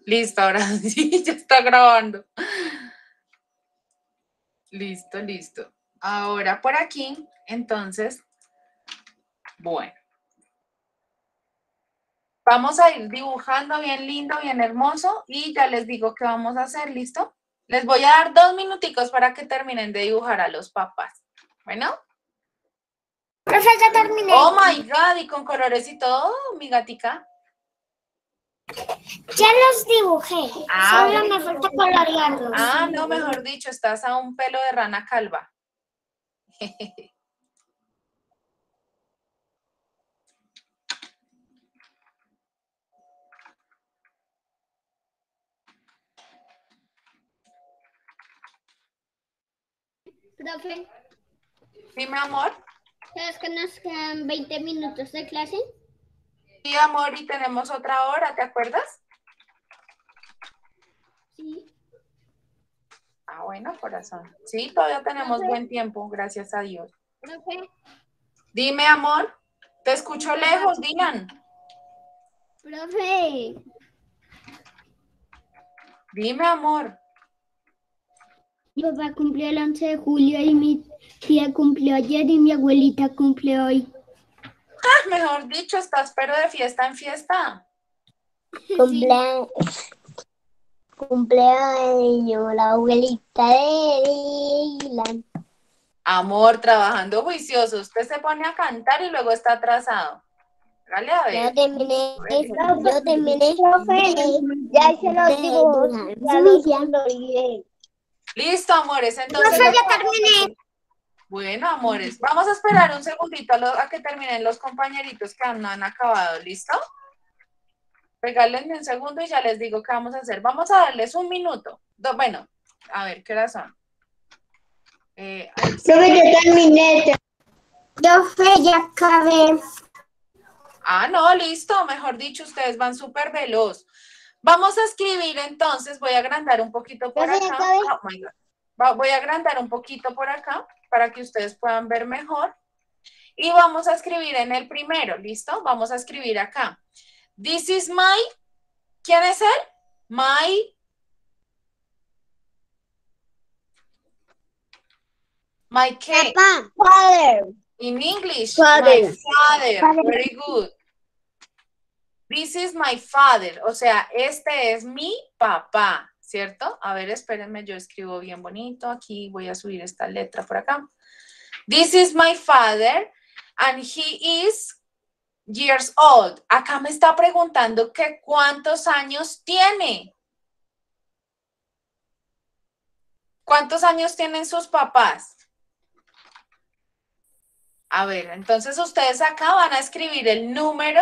Listo, ahora sí, ya está grabando. Listo, listo. Ahora por aquí, entonces, bueno. Vamos a ir dibujando bien lindo, bien hermoso y ya les digo qué vamos a hacer, ¿listo? Les voy a dar 2 minuticos para que terminen de dibujar a los papás. Bueno. Profe, ya terminé. Oh my God, y con colores y todo, mi gatica. Ya los dibujé. Solo me falta colorearlos. Ah, no, mejor dicho, estás a un pelo de rana calva. Profe, Dime, amor. ¿sabes que nos quedan 20 minutos de clase? Sí, amor, y tenemos otra hora, ¿te acuerdas? Sí. Ah, bueno, corazón. Sí, todavía tenemos buen tiempo, gracias a Dios. Profe. Dime, amor. Te escucho lejos, Dylan. Profe. Dime, amor. Mi papá cumplió el 11 de julio y mi tía cumplió ayer y mi abuelita cumple hoy. Ah, mejor dicho, estás pero de fiesta en fiesta. Cumpleaños la abuelita de Dylan. Amor, trabajando juicioso. Usted se pone a cantar y luego está atrasado. Dale a ver. Yo terminé eso. Yo terminé. Ya hice los dibujos. Ya los coloreé. Listo, amores. Entonces, Profe, ya terminé. Bueno, amores, vamos a esperar un segundito a que terminen los compañeritos que no han acabado. ¿Listo? Regálenme un segundo y ya les digo qué vamos a hacer. Vamos a darles un minuto. Bueno, a ver, ¿qué hora son? Profe, ya terminé. Profe, ya acabé. Ah, no, listo. Mejor dicho, ustedes van súper veloz. Vamos a escribir entonces. Voy a agrandar un poquito por acá. Oh, my God. Voy a agrandar un poquito por acá para que ustedes puedan ver mejor. Y vamos a escribir en el primero, ¿listo? Vamos a escribir acá. This is my, ¿quién es él? My ¿qué? Papá. Father. In English, Father. my father. Very good. This is my father. O sea, este es mi papá, ¿cierto? A ver, espérenme, yo escribo bien bonito. Aquí voy a subir esta letra por acá. This is my father and he is years old. Acá me está preguntando que cuántos años tiene. ¿Cuántos años tienen sus papás? A ver, entonces ustedes acá van a escribir el número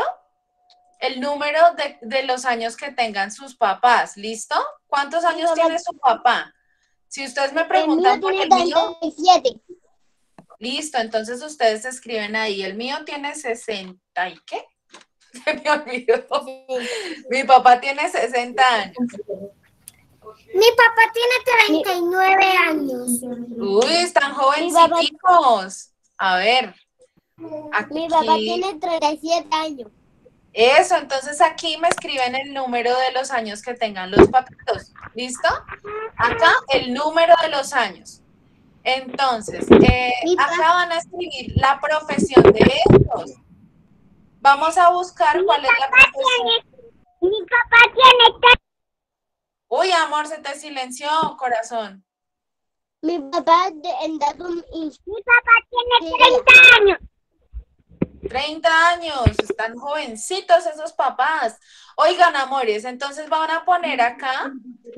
de los años que tengan sus papás. ¿Listo? ¿Cuántos años tiene su papá? Si ustedes me preguntan por el mío. 37. Listo, entonces ustedes escriben ahí. El mío tiene 60 ¿y qué? Se me olvidó. Mi papá tiene 60 años. Mi papá tiene 39 años. Uy, están jovencitos. A ver. Aquí. Mi papá tiene 37 años. Eso, entonces aquí me escriben el número de los años que tengan los papitos. ¿Listo? Acá el número de los años. Entonces, acá van a escribir la profesión de estos. Vamos a buscar cuál es la profesión. Mi papá tiene... Uy, amor, se te silenció, corazón. Mi papá mi papá tiene 30 años. 30 años, están jovencitos esos papás. Oigan, amores, entonces van a poner acá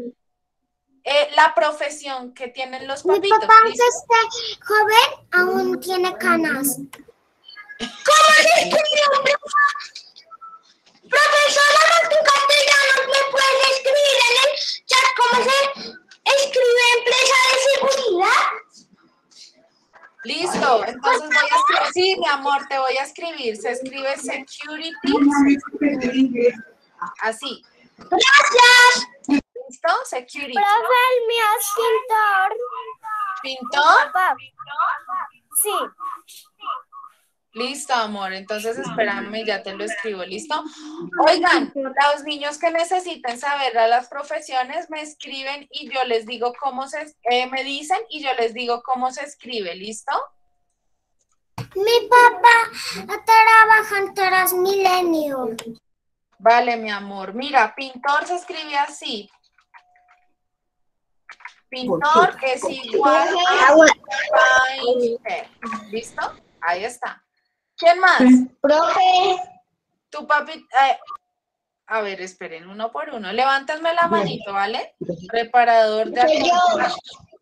la profesión que tienen los papitos. Mi papá, aunque esté joven, aún tiene canas. ¿Cómo se escribe, profesora, en tu castellano me puedes escribir en el chat cómo se escribe empresa de seguridad? Listo, entonces voy a escribir, sí, mi amor, te voy a escribir, se escribe security, así. Gracias. ¿Listo? Security. Profe, el mío es pintor. ¿Pintor? Papá. Sí. Listo, amor. Entonces, espérame, ya te lo escribo. ¿Listo? Oigan, los niños que necesiten saber a las profesiones me escriben y yo les digo cómo me dicen y yo les digo cómo se escribe. ¿Listo? Mi papá trabaja en Transmilenio. Vale, mi amor. Mira, pintor se escribe así. Pintor es igual a painter. ¿Listo? Ahí está. ¿Quién más? Profe. Tu papi. A ver, esperen, uno por uno. Levántenme la manito, ¿vale? Preparador de acordeón.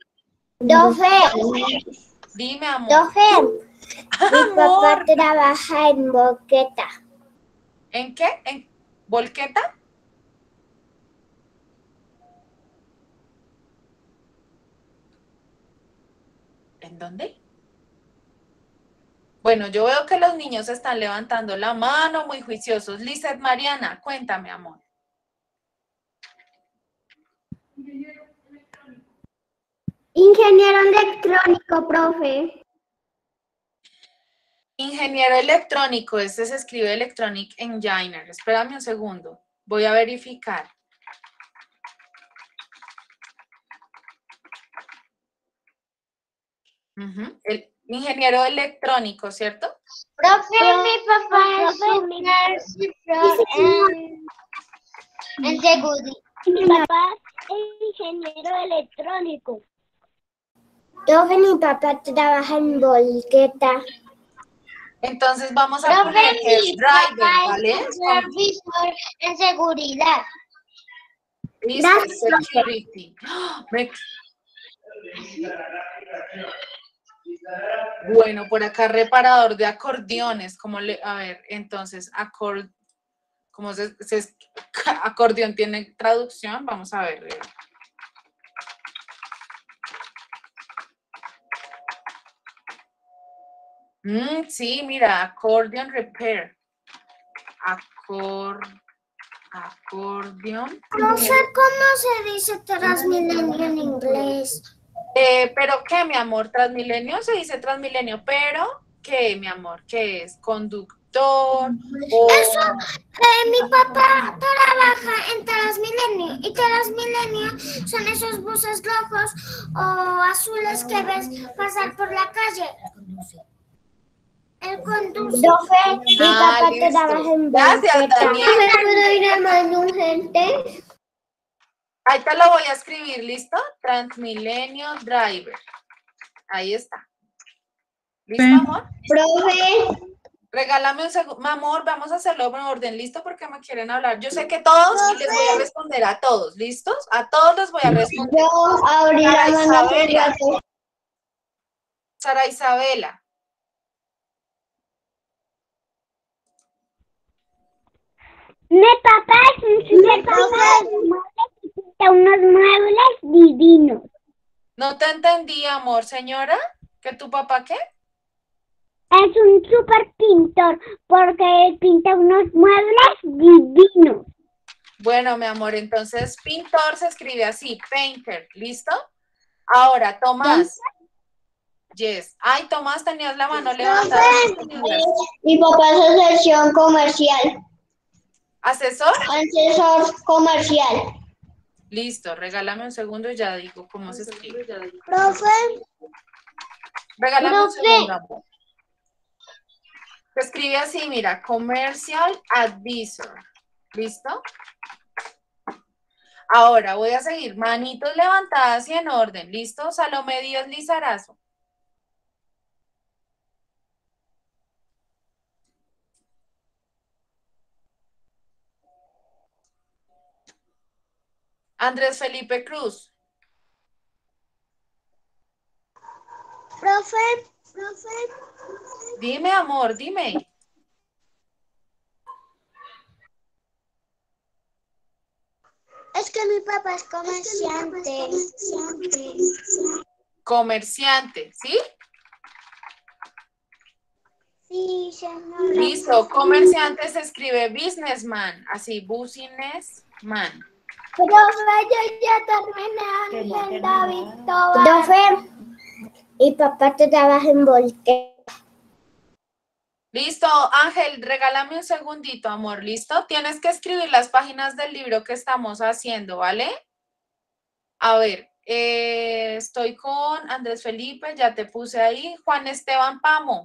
Dofe. Dime, amor. Dofe. Mi Amor. papá trabaja en Boqueta. ¿En qué? ¿En volqueta? ¿En dónde? Bueno, yo veo que los niños están levantando la mano, muy juiciosos. Lizeth Mariana, cuéntame, amor. Ingeniero electrónico, profe. Ingeniero electrónico, este se escribe Electronic Engineer. Espérame un segundo, voy a verificar. El ingeniero electrónico, ¿cierto? Profe, mi papá es supervisor en seguridad. Mi papá es ingeniero electrónico. Profe, mi papá trabaja en Volqueta. Entonces vamos a poner que es driver, ¿vale? Supervisor en seguridad. Listo, security. Bueno, por acá reparador de acordeones, a ver, entonces, acordeón tiene traducción? Vamos a ver. Sí, mira, accordion repair. Acordeón. No sé cómo se dice Transmilenio en inglés. ¿Pero qué, mi amor? Transmilenio se dice Transmilenio, pero ¿qué, mi amor? ¿Qué es? ¿Conductor? Eso, mi papá trabaja en Transmilenio y Transmilenio son esos buses rojos o azules que ves pasar por la calle. El conduce. Mi papá trabaja en Gracias, Daniel. ¿Puedo ir a más urgente? Ahí te lo voy a escribir, ¿listo? Transmilenio Driver. Ahí está. ¿Listo, amor? Profe. Regálame un segundo. Amor, vamos a hacerlo en orden, ¿listo? Porque me quieren hablar. Yo sé que todos y les voy a responder a todos, ¿listos? A todos les voy a responder. Yo abrí la mano. Sara Isabela. Mi papá es un supervisor de unos muebles divinos. No te entendí, amor, señora. ¿Que tu papá qué? Es un super pintor porque pinta unos muebles divinos. Bueno, mi amor, entonces pintor se escribe así, painter, ¿listo? Ahora, Tomás. Yes. Ay, Tomás, tenías la mano levantada. Mi papá es asesor comercial. ¿Asesor? Asesor comercial. Listo, regálame un segundo y ya digo cómo se escribe. Profe. Regálame un segundo, amor. Se escribe así, mira, Commercial Advisor. ¿Listo? Ahora voy a seguir. Manitos levantadas y en orden. ¿Listo? Salomé Díaz Lizarazo. Andrés Felipe Cruz. Profe. Dime, amor, dime. Es que mi papá es comerciante. Comerciante, ¿sí? Sí, señora. Listo, comerciante se escribe businessman, así, businessman. Profe, yo ya terminé en David Tobar. Profe, mi papá trabaja en Volqueta. Listo, Ángel, regálame un segundito, amor, ¿listo? Tienes que escribir las páginas del libro que estamos haciendo, ¿vale? A ver, estoy con Andrés Felipe, ya te puse ahí. Juan Esteban Pamo.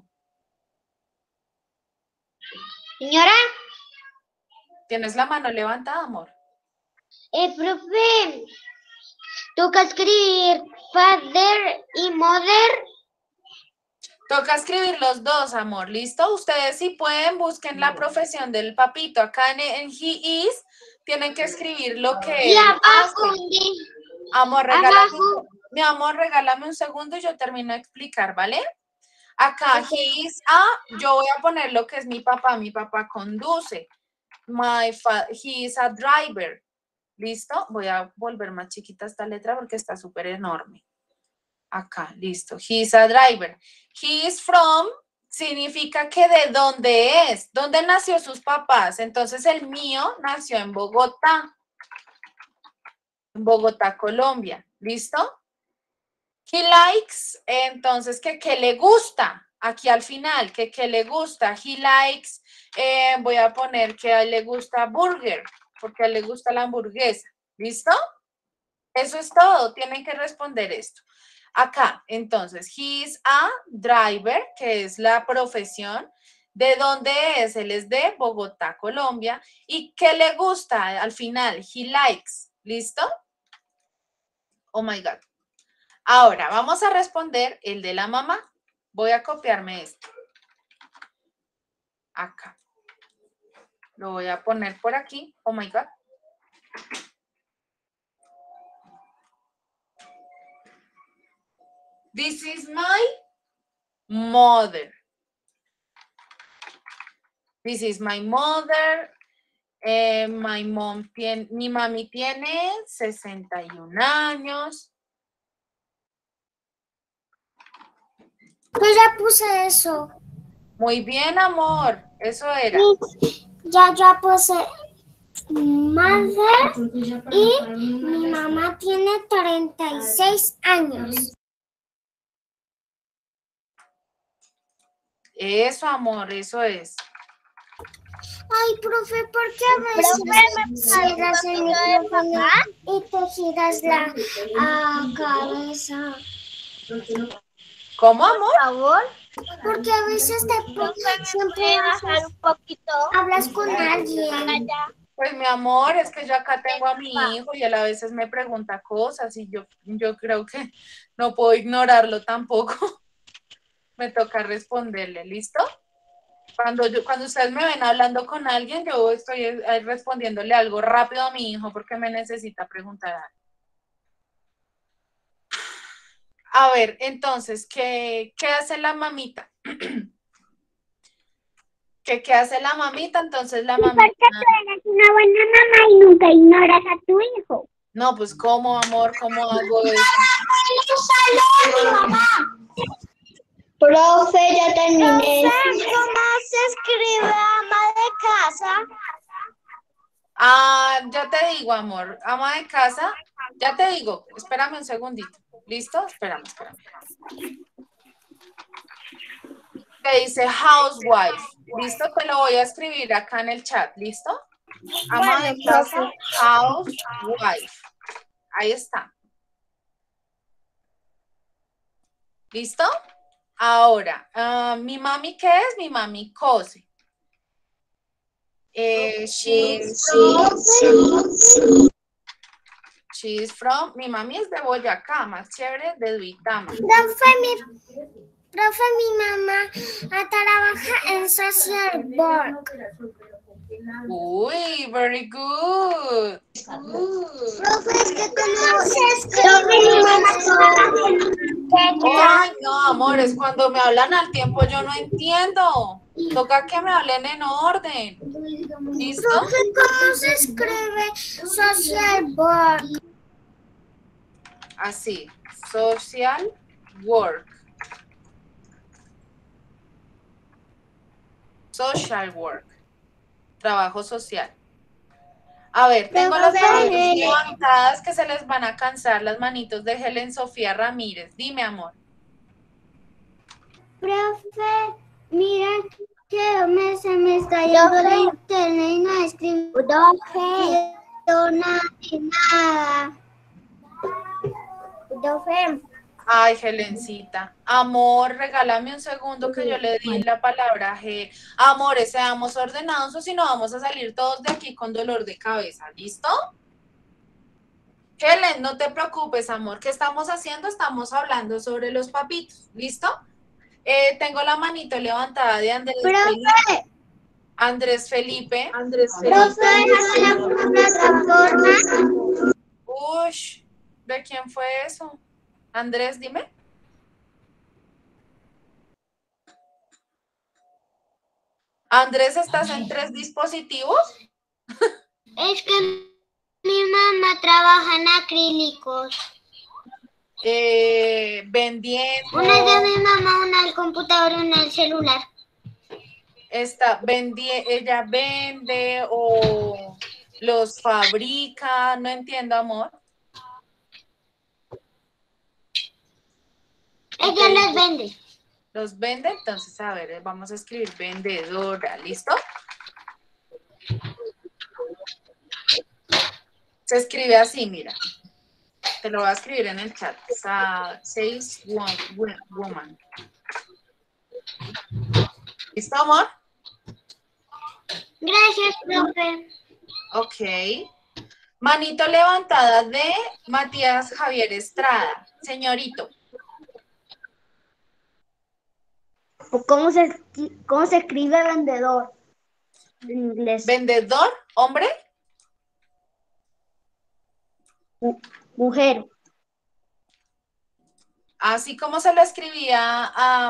Señora. ¿Tienes la mano levantada, amor? Profe, toca escribir father y mother. Toca escribir los dos, amor, ¿listo? Ustedes si pueden, busquen la profesión del papito. Acá en he is, tienen que escribir lo que Y él abajo, hace. Amor, mi amor, regálame un segundo y yo termino de explicar, ¿vale? Acá, he is a, yo voy a poner lo que es mi papá conduce. He is a driver. ¿Listo? Voy a volver más chiquita esta letra porque está súper enorme. Acá, listo. He is a driver. He is from significa que de dónde es. ¿Dónde nació sus papás? Entonces el mío nació en Bogotá. En Bogotá, Colombia. ¿Listo? He likes, entonces, ¿qué le gusta? Aquí al final, ¿qué le gusta? He likes, voy a poner que a él le gusta burger, porque a él le gusta la hamburguesa. ¿Listo? Eso es todo, tienen que responder esto. Acá, entonces, he is a driver, que es la profesión. ¿De dónde es? Él es de Bogotá, Colombia. ¿Y qué le gusta al final? He likes. ¿Listo? Oh my God. Ahora, vamos a responder el de la mamá. Voy a copiarme esto. Acá. Lo voy a poner por aquí. Oh my God. This is my mother. This is my mother. Mi mami tiene 61 años. Pues ya puse eso. Muy bien, amor. Eso era. Ya puse mother y mi mamá tiene 36 años. Eso, amor, eso es. Ay, profe, ¿por qué a veces cierras el micrófono y te giras la cabeza? ¿Cómo, amor? Por favor. Porque a veces siempre bajar un poquito. hablas con alguien. Pues mi amor, es que yo acá tengo a mi hijo y él a veces me pregunta cosas y yo creo que no puedo ignorarlo tampoco. Me toca responderle, ¿listo? Cuando ustedes me ven hablando con alguien, yo estoy respondiéndole algo rápido a mi hijo porque me necesita preguntar algo. A ver, entonces, ¿qué hace la mamita? ¿Qué hace la mamita? Entonces la mamita... ¿Por qué tú eres una buena mamá y nunca ignoras a tu hijo? No, pues ¿cómo, amor? ¿Cómo hago eso? Profe, ya terminé. ¿Cómo se escribe ama de casa? Ah, ya te digo, amor. Ama de casa, ya te digo. Espérame un segundito. ¿Listo? Espérame. Te dice housewife. ¿Listo? Te lo voy a escribir acá en el chat. ¿Listo? Ama de casa, housewife. Ahí está. ¿Listo? Ahora, mi mami, ¿qué es? Mi mami cose. She's from, mi mami es de Boyacá, más chévere, de Duitama. Profe, mi mamá trabaja en social work. Uy, very good. Profe, es que cómo se escribe. Ay, no, amores, cuando me hablan al tiempo yo no entiendo. Toca que me hablen en orden. ¿Listo? Profe, ¿cómo se escribe social work? Así, social work. Social work. Trabajo social. A ver, tengo las manitos levantadas que se les van a cansar las manitos de Helen Sofía Ramírez. Dime, amor. Profe, mira, Se me está yendo la internet y no escribo nada. Profe. Ay, Helencita. Amor, regálame un segundo que yo le di la palabra G. Amores, seamos ordenados o si no vamos a salir todos de aquí con dolor de cabeza. ¿Listo? Helen, no te preocupes, amor. ¿Qué estamos haciendo? Estamos hablando sobre los papitos. ¿Listo? Tengo la manito levantada de Andrés Felipe. Andrés Felipe. Uy, ¿de quién fue eso? Andrés, dime. Andrés, ¿estás en 3 dispositivos? Es que mi mamá trabaja en acrílicos. Vendiendo. Una es de mi mamá, una del computador y una del celular. Ella vende o los fabrica, no entiendo, amor. Ella los vende. Los vende, entonces, a ver, vamos a escribir vendedora, ¿listo? Se escribe así, mira. Te lo voy a escribir en el chat. Sales woman. ¿Listo, amor? Gracias, profe. Ok. Manito levantada de Matías Javier Estrada. Señorito. ¿Cómo se escribe vendedor en inglés? ¿Vendedor? ¿Hombre? Mujer. Así como se lo escribía a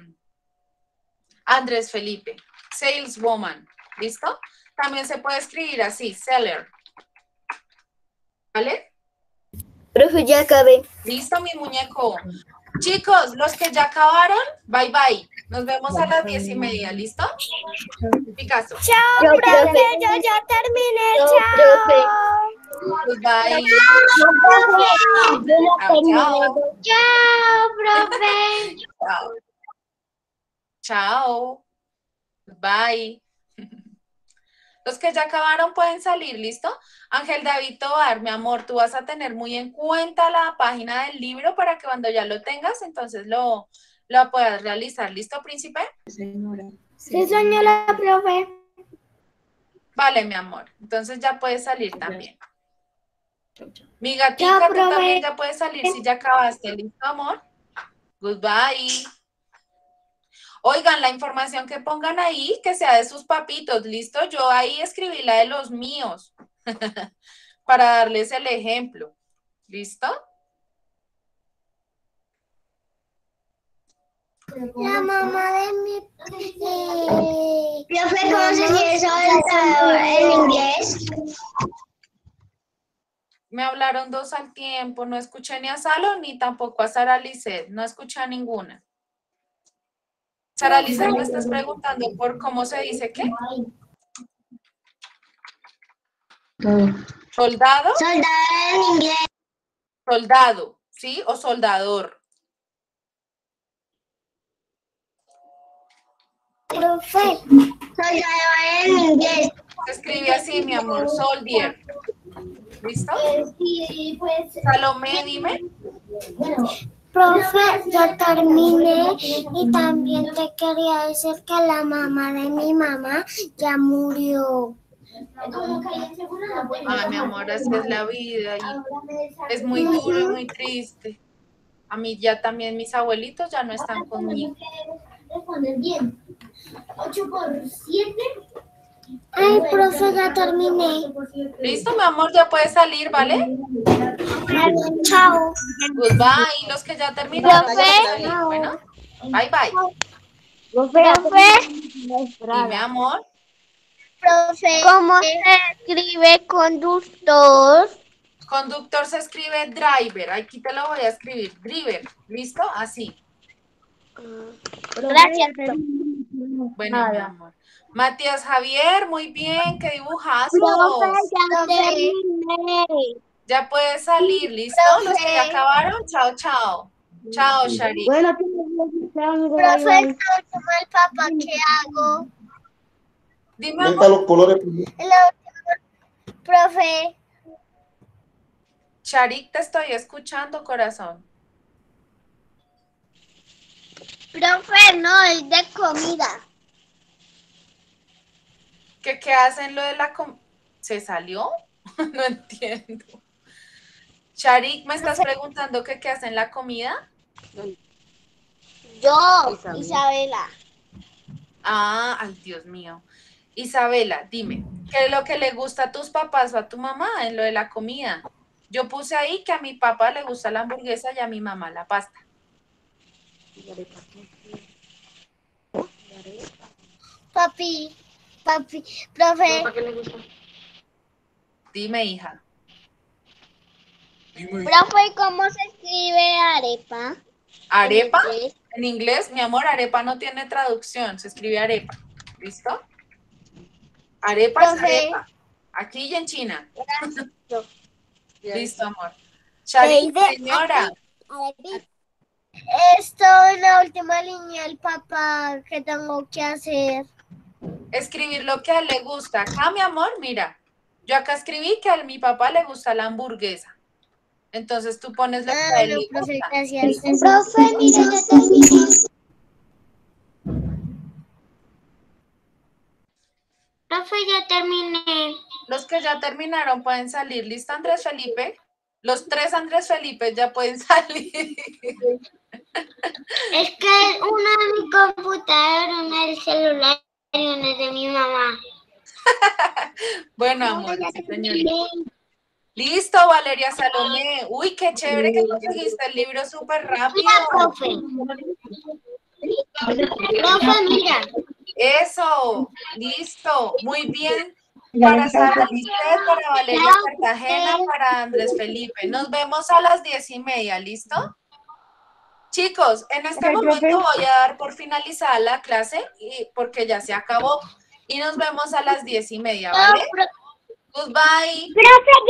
Andrés Felipe. Saleswoman. ¿Listo? También se puede escribir así, seller. ¿Vale? Profe, ya acabé. Listo, mi muñeco. Chicos, los que ya acabaron, bye bye. Nos vemos a las 10:30, ¿listo? Picasso. Chao, profe, yo ya terminé. Chao. Goodbye. Chao. Chao, profe. Chao. Chao. Bye. Los que ya acabaron pueden salir, ¿listo? Ángel David Tovar, mi amor, tú vas a tener muy en cuenta la página del libro para que cuando ya lo tengas, entonces lo puedas realizar. ¿Listo, príncipe? Sí, señora, profe. Vale, mi amor. Entonces ya puedes salir también. Mi gatita, tú también ya puedes salir si ya acabaste. ¿Listo, amor? Goodbye. Oigan, la información que pongan ahí, que sea de sus papitos, ¿listo? Yo ahí escribí la de los míos para darles el ejemplo. ¿Listo? La mamá de mi... Profe, ¿cómo se dice soldador en inglés? Me hablaron 2 al tiempo, no escuché ni a Salo ni tampoco a Sara Lisset, no escuché a ninguna. Sara Lisset, me estás preguntando por cómo se dice qué. ¿Soldado? Soldador en inglés. Soldado, ¿sí? O soldador. Profe. Soldador en inglés. Se escribe así, mi amor, soldier. ¿Listo? Sí, pues... Salomé, dime. Profe, ya terminé y también te quería decir que la mamá de mi mamá ya murió. Ay, mi amor, así es la vida y es muy duro y muy triste. A mí ya también mis abuelitos ya no están conmigo. Responder bien. 8 por 7. Ay, profe, ya terminé. Listo, mi amor, ya puedes salir, ¿vale? Chao. Goodbye, los que ya terminaron. Profe. Bueno, bye bye. Profe. Dime, amor. Profe. ¿Cómo se escribe conductor? Conductor se escribe driver. Aquí te lo voy a escribir. Driver. ¿Listo? Así. Gracias. Bueno, mi amor. Matías Javier, muy bien. ¿Qué dibujazos? Ya puedes salir. ¿Listo? Los que ya acabaron. Chao, chao. Chao, Shari. Bueno, Profe, el papá, ¿qué hago? Dime, Meta amor. los colores. Profe, Sharik, te estoy escuchando, corazón. Profe, no, es de comida. ¿Qué hacen lo de la ¿Se salió? No entiendo. Sharik, ¿me estás preguntando qué hacen la comida? Yo, Isabela. Ah, ay, Dios mío. Isabela, dime, ¿qué es lo que le gusta a tus papás o a tu mamá en lo de la comida? Yo puse ahí que a mi papá le gusta la hamburguesa y a mi mamá la pasta. papi, profe, Dime, hija. Profe, ¿cómo se escribe arepa? ¿Arepa? En inglés. En inglés, mi amor, arepa no tiene traducción, se escribe arepa. ¿Listo? Arepa es profe, arepa. Aquí y en China. Listo, amor. Leí Sharik, de señora. esto es la última línea del papá que tengo que hacer. Escribir lo que a él le gusta. Acá, mi amor, mira. Yo acá escribí que a mi papá le gusta la hamburguesa. Entonces tú pones lo que a él No, le profe, gusta. gracias. Profe, mire, ya terminé. Profe, ya terminé. Los que ya terminaron pueden salir. ¿Listo, Andrés Felipe? Los 3 Andrés Felipe ya pueden salir. Es que uno de mi computador, uno del celular y uno de mi mamá. Bueno, amor, sí, señorita. Listo, Valeria Salomé. Uy, qué chévere que conseguiste el libro súper rápido. Profe. Profe, mira. Eso, listo. Muy bien. Para Sara Lisset, para Valeria Cartagena, para Andrés Felipe. Nos vemos a las 10:30, ¿listo? Chicos, en este momento voy a dar por finalizada la clase porque ya se acabó. Y nos vemos a las 10:30, ¿vale? Goodbye. Profe,